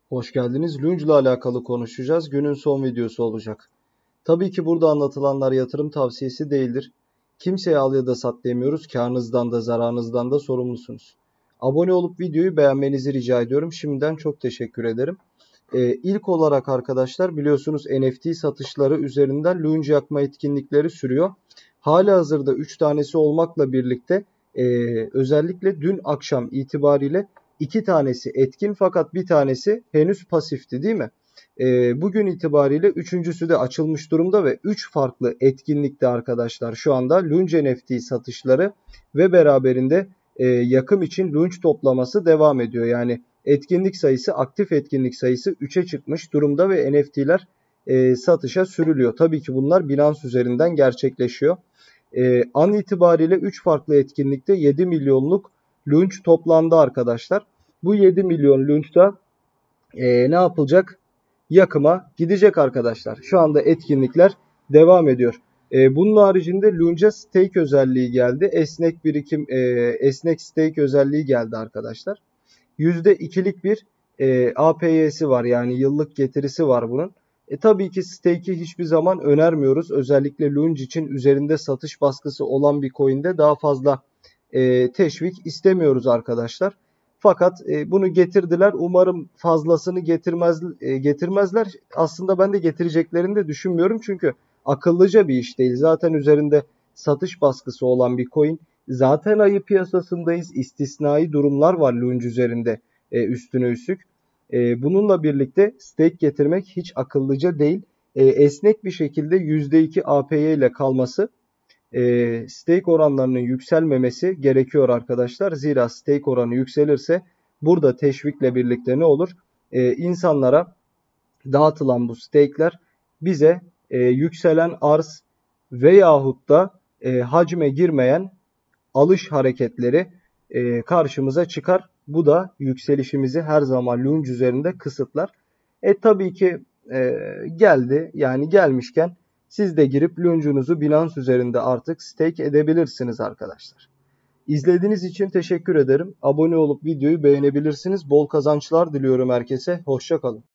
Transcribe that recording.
Hoş geldiniz. Lunge ile alakalı konuşacağız. Günün son videosu olacak. Tabii ki burada anlatılanlar yatırım tavsiyesi değildir. Kimseye al ya da sat demiyoruz. Kârınızdan da zararınızdan da sorumlusunuz. Abone olup videoyu beğenmenizi rica ediyorum. Şimdiden çok teşekkür ederim. İlk olarak arkadaşlar biliyorsunuz NFT satışları üzerinden Lunge yakma etkinlikleri sürüyor. Halihazırda 3 tanesi olmakla birlikte özellikle dün akşam itibariyle 2 tanesi etkin fakat bir tanesi henüz pasifti değil mi? Bugün itibariyle üçüncüsü de açılmış durumda ve 3 farklı etkinlikte arkadaşlar şu anda Lunge NFT satışları ve beraberinde yakım için Lunge toplaması devam ediyor. Yani etkinlik sayısı, aktif etkinlik sayısı 3'e çıkmış durumda ve NFT'ler satışa sürülüyor. Tabii ki bunlar Binance üzerinden gerçekleşiyor. An itibariyle 3 farklı etkinlikte 7 milyonluk Lunge toplandı arkadaşlar. Bu 7 milyon Lunge'da ne yapılacak? Yakıma gidecek arkadaşlar. Şu anda etkinlikler devam ediyor. Bunun haricinde Lunge'a stake özelliği geldi. Esnek birikim, esnek stake özelliği geldi arkadaşlar. %2'lik bir APY'si var, yani yıllık getirisi var bunun. Tabii ki stake'i hiçbir zaman önermiyoruz. Özellikle Lunge için üzerinde satış baskısı olan bir coin'de daha fazla teşvik istemiyoruz arkadaşlar. Fakat bunu getirdiler. Umarım fazlasını getirmezler. Aslında ben de getireceklerini de düşünmüyorum. Çünkü akıllıca bir iş değil. Zaten üzerinde satış baskısı olan bir coin. Zaten ayı piyasasındayız. İstisnai durumlar var Lunge üzerinde üstüne üstlük. Bununla birlikte stake getirmek hiç akıllıca değil. Esnek bir şekilde %2 APY ile kalması, stake oranlarının yükselmemesi gerekiyor arkadaşlar. Zira stake oranı yükselirse burada teşvikle birlikte ne olur? İnsanlara dağıtılan bu stake'ler bize yükselen arz veyahut da hacme girmeyen alış hareketleri karşımıza çıkar. Bu da yükselişimizi her zaman Lunge üzerinde kısıtlar. Tabii ki geldi. Yani gelmişken siz de girip Lunge'unuzu Binance üzerinde artık stake edebilirsiniz arkadaşlar. İzlediğiniz için teşekkür ederim. Abone olup videoyu beğenebilirsiniz. Bol kazançlar diliyorum herkese. Hoşça kalın.